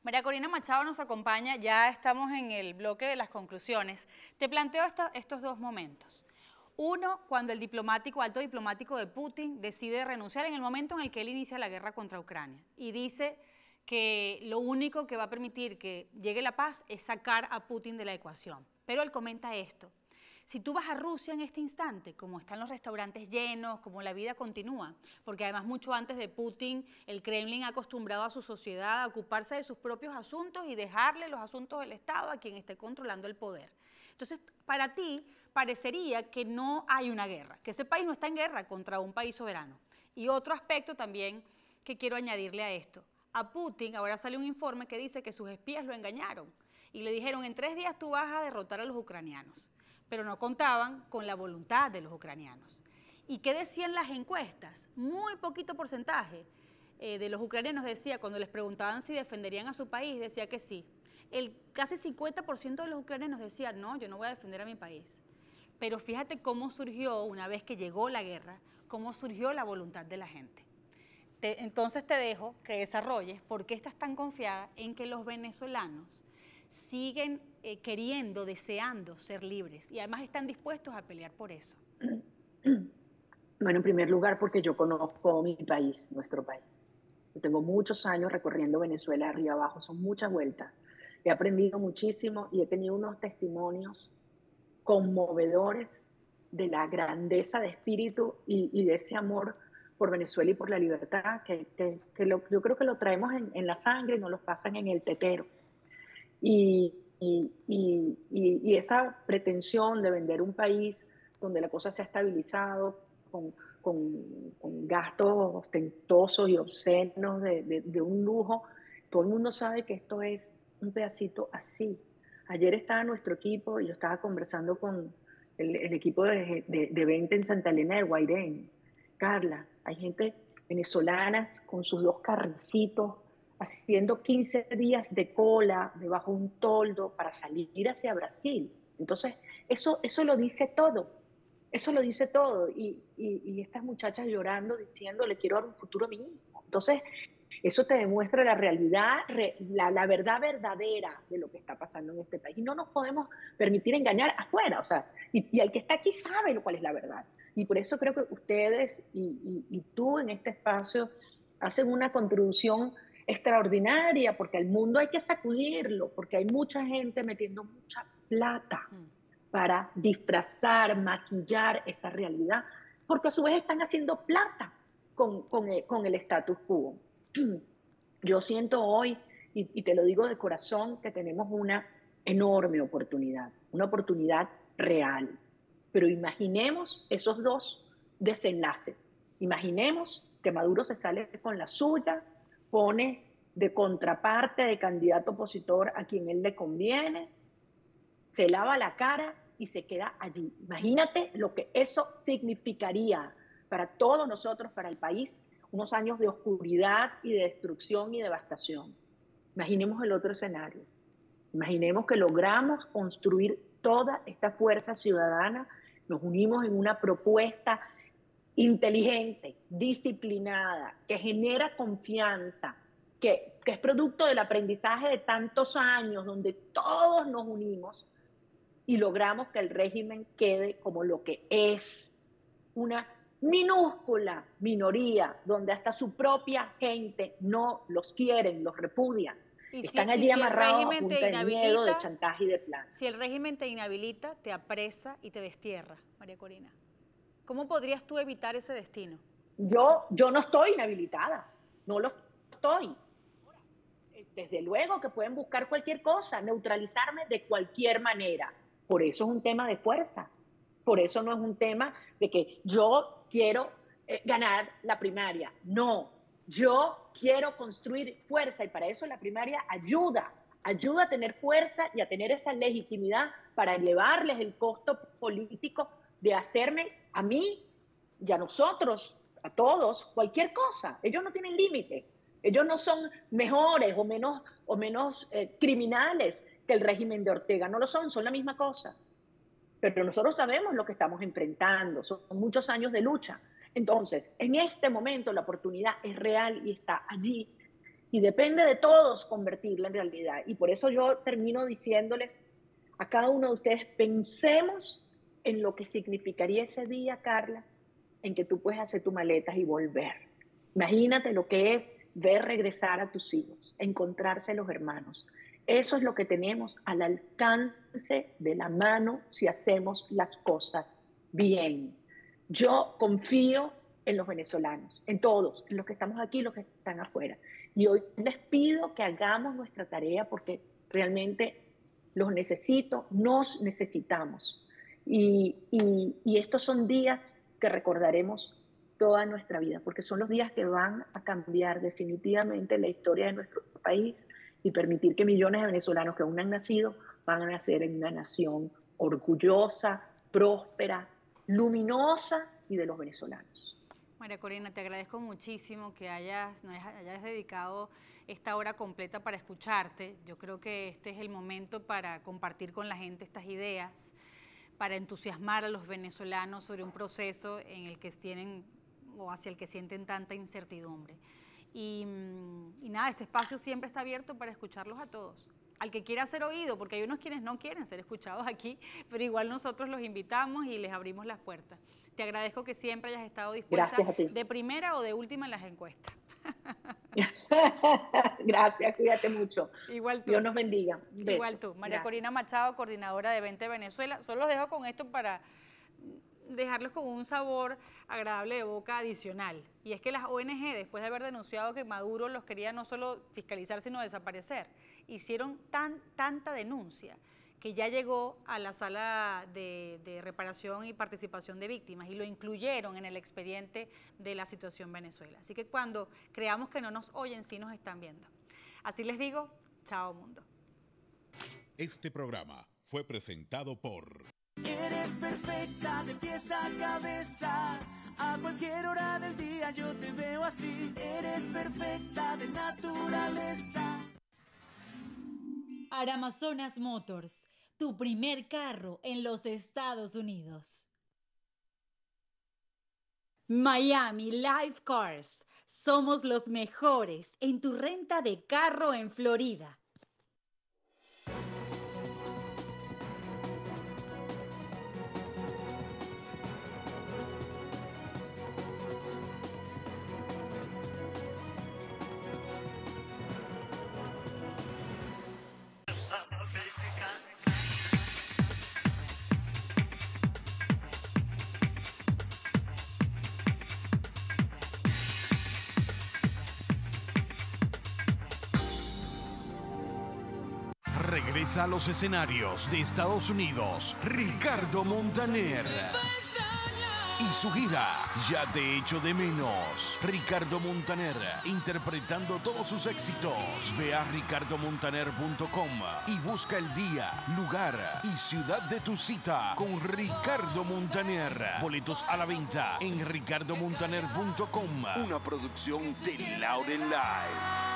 María Corina Machado nos acompaña, ya estamos en el bloque de las conclusiones. Te planteo estos dos momentos. Uno, cuando el alto diplomático de Putin decide renunciar en el momento en el que él inicia la guerra contra Ucrania y dice que lo único que va a permitir que llegue la paz es sacar a Putin de la ecuación. Pero él comenta esto: si tú vas a Rusia en este instante, como están los restaurantes llenos, como la vida continúa, porque además mucho antes de Putin, el Kremlin ha acostumbrado a su sociedad a ocuparse de sus propios asuntos y dejarle los asuntos del Estado a quien esté controlando el poder. Entonces, para ti parecería que no hay una guerra, que ese país no está en guerra contra un país soberano. Y otro aspecto también que quiero añadirle a esto: a Putin ahora sale un informe que dice que sus espías lo engañaron y le dijeron: en 3 días tú vas a derrotar a los ucranianos, pero no contaban con la voluntad de los ucranianos. ¿Y qué decían las encuestas? Muy poquito porcentaje de los ucranianos decía, cuando les preguntaban si defenderían a su país, decía que sí. El casi 50% de los ucranianos decía: no, yo no voy a defender a mi país. Pero fíjate cómo surgió, una vez que llegó la guerra, cómo surgió la voluntad de la gente. Entonces te dejo que desarrolles por qué estás tan confiada en que los venezolanos siguen queriendo, deseando ser libres y además están dispuestos a pelear por eso. Bueno, en primer lugar, porque yo conozco mi país, nuestro país. Yo tengo muchos años recorriendo Venezuela arriba abajo, son muchas vueltas. He aprendido muchísimo y he tenido unos testimonios conmovedores de la grandeza de espíritu y de ese amor por Venezuela y por la libertad, yo creo que lo traemos en la sangre y nos lo pasan en el tetero. Y esa pretensión de vender un país donde la cosa se ha estabilizado con gastos ostentosos y obscenos de un lujo, todo el mundo sabe que esto es un pedacito así. Ayer estaba nuestro equipo y yo estaba conversando con el equipo de venta en Santa Elena de Guairén. Carla, hay gente venezolanas con sus 2 carricitos haciendo 15 días de cola debajo de un toldo para salir hacia Brasil. Entonces, eso lo dice todo. Eso lo dice todo. Y estas muchachas llorando, diciendo: le quiero dar un futuro a mi hijo. Entonces, eso te demuestra la realidad, la verdad verdadera de lo que está pasando en este país. Y no nos podemos permitir engañar afuera. O sea, y el que está aquí sabe cuál es la verdad. Y por eso creo que ustedes y tú en este espacio hacen una contribución extraordinaria, porque al mundo hay que sacudirlo, porque hay mucha gente metiendo mucha plata para disfrazar, maquillar esa realidad, porque a su vez están haciendo plata con el status quo. Yo siento hoy, y te lo digo de corazón, que tenemos una enorme oportunidad, una oportunidad real. Pero imaginemos esos dos desenlaces. Imaginemos que Maduro se sale con la suya, pone de contraparte, de candidato opositor a quien él le conviene, se lava la cara y se queda allí. Imagínate lo que eso significaría para todos nosotros, para el país, unos años de oscuridad y de destrucción y devastación. Imaginemos el otro escenario. Imaginemos que logramos construir toda esta fuerza ciudadana, nos unimos en una propuesta inteligente, disciplinada, que genera confianza, que es producto del aprendizaje de tantos años, donde todos nos unimos y logramos que el régimen quede como lo que es, una minúscula minoría, donde hasta su propia gente no los quieren, los repudian. Están Y allí si el amarrados a régimen te punta de miedo, de inhabilita, chantaje y de planes. si el régimen te inhabilita, te apresa y te destierra, María Corina, ¿cómo podrías tú evitar ese destino? Yo no estoy inhabilitada, no lo estoy. Desde luego que pueden buscar cualquier cosa, neutralizarme de cualquier manera. Por eso es un tema de fuerza. Por eso no es un tema de que yo quiero ganar la primaria. No, yo quiero construir fuerza y para eso la primaria ayuda a tener fuerza y a tener esa legitimidad para elevarles el costo político de hacerme a mí y a nosotros, a todos, cualquier cosa. Ellos no tienen límite. Ellos no son mejores o menos criminales que el régimen de Ortega. No lo son la misma cosa. Pero nosotros sabemos lo que estamos enfrentando. Son muchos años de lucha. Entonces, en este momento la oportunidad es real y está allí. y depende de todos convertirla en realidad. Y por eso yo termino diciéndoles a cada uno de ustedes, pensemos en lo que significaría ese día, Carla, en que tú puedes hacer tus maletas y volver. Imagínate lo que es ver regresar a tus hijos, encontrarse los hermanos. Eso es lo que tenemos al alcance de la mano si hacemos las cosas bien. Yo confío en los venezolanos, en todos, en los que estamos aquí y los que están afuera. Y hoy les pido que hagamos nuestra tarea porque realmente los necesito, nos necesitamos. Y estos son días que recordaremos toda nuestra vida, porque son los días que van a cambiar definitivamente la historia de nuestro país y permitir que millones de venezolanos que aún no han nacido van a nacer en una nación orgullosa, próspera, luminosa y de los venezolanos. María Corina, te agradezco muchísimo que hayas dedicado esta hora completa para escucharte. Yo creo que este es el momento para compartir con la gente estas ideas, para entusiasmar a los venezolanos sobre un proceso en el que tienen o hacia el que sienten tanta incertidumbre. Y nada, este espacio siempre está abierto para escucharlos a todos. Al que quiera ser oído, porque hay unos quienes no quieren ser escuchados aquí, pero igual nosotros los invitamos y les abrimos las puertas. Te agradezco que siempre hayas estado dispuesta de primera o de última en las encuestas. Gracias, cuídate mucho. Igual tú. Dios nos bendiga. Igual tú. María Corina Machado, coordinadora de Vente Venezuela. Solo los dejo con esto para dejarlos con un sabor agradable de boca adicional. Y es que las ONG, después de haber denunciado que Maduro los quería no solo fiscalizar, sino desaparecer, hicieron tanta denuncia que ya llegó a la sala de reparación y participación de víctimas y lo incluyeron en el expediente de la situación Venezuela. Así que cuando creamos que no nos oyen, sí nos están viendo. Así les digo, chao mundo. Este programa fue presentado por... Eres perfecta de pies a cabeza, a cualquier hora del día yo te veo así. Eres perfecta de naturaleza. Aramazonas Motors, tu primer carro en los Estados Unidos. Miami Life Cars, somos los mejores en tu renta de carro en Florida. Regresa a los escenarios de Estados Unidos, Ricardo Montaner. Y su gira, Ya te echo de menos. Ricardo Montaner, interpretando todos sus éxitos. Ve a ricardomontaner.com y busca el día, lugar y ciudad de tu cita con Ricardo Montaner. Boletos a la venta en ricardomontaner.com. Una producción de Lauren Live.